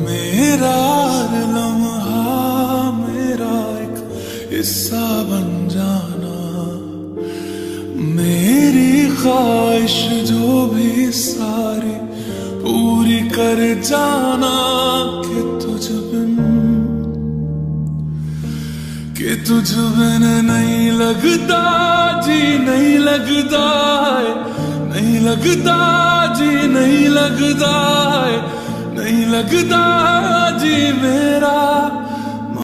मेरा हर लम्हा मेरा एक हिस्सा बन जाना, मेरी ख्वाहिश जो भी सारी पूरी कर जाना। कि तुझ बिन नहीं लगता जी, नहीं लगता है, नहीं लगता जी, नहीं लगता है, नहीं लगता जी मेरा